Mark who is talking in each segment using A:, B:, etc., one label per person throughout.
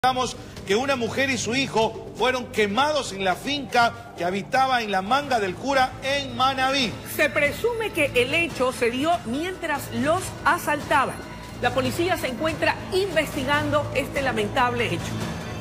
A: Que una mujer y su hijo fueron quemados en la finca que habitaba en la Manga del Cura en Manabí.
B: Se presume que el hecho se dio mientras los asaltaban. La policía se encuentra investigando este lamentable hecho.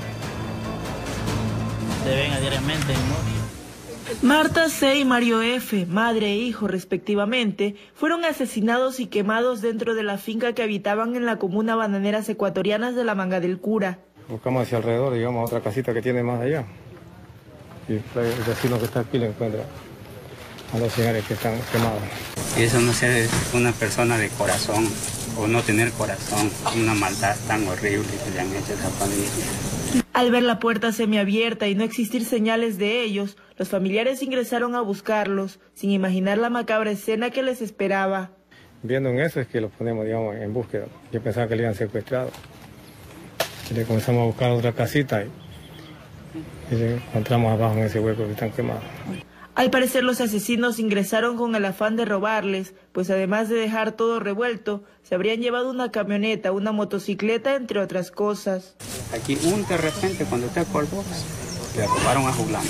C: Se ven diariamente, ¿no?
D: Marta C. y Mario F., madre e hijo respectivamente, fueron asesinados y quemados dentro de la finca que habitaban en la comuna Bananeras Ecuatorianas de la Manga del Cura.
E: Buscamos hacia alrededor, digamos, otra casita que tiene más allá. Y el vecino que está aquí le encuentra a los señores que están quemados.
F: Y eso no ser una persona de corazón, o no tener corazón, una maldad tan horrible que le han hecho a esa familia.
D: Al ver la puerta semiabierta y no existir señales de ellos, los familiares ingresaron a buscarlos, sin imaginar la macabra escena que les esperaba.
E: Viendo en eso es que los ponemos, digamos, en búsqueda. Yo pensaba que le habían secuestrado. Y le comenzamos a buscar otra casita y le encontramos abajo en ese hueco que están quemados.
D: Al parecer los asesinos ingresaron con el afán de robarles, pues además de dejar todo revuelto, se habrían llevado una camioneta, una motocicleta, entre otras cosas.
F: Aquí de repente cuando te acordó, le robaron a Juglán.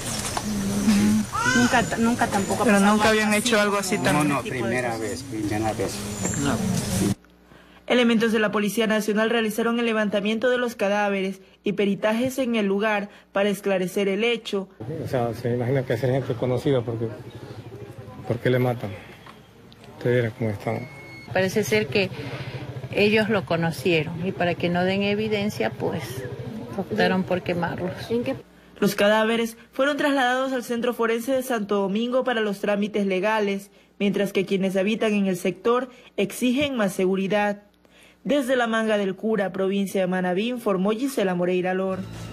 G: Nunca tampoco.
H: Pero nunca habían hecho algo así también.
F: No, primera vez.
H: No.
D: Elementos de la Policía Nacional realizaron el levantamiento de los cadáveres y peritajes en el lugar para esclarecer el hecho.
E: O sea, se imagina que es gente conocida porque ¿por qué le matan? Ustedes vieron cómo están.
G: Parece ser que ellos lo conocieron y para que no den evidencia, pues optaron por quemarlos.
D: Los cadáveres fueron trasladados al Centro Forense de Santo Domingo para los trámites legales, mientras que quienes habitan en el sector exigen más seguridad. Desde la Manga del Cura, provincia de Manabí, informó Gisela Moreira Lor.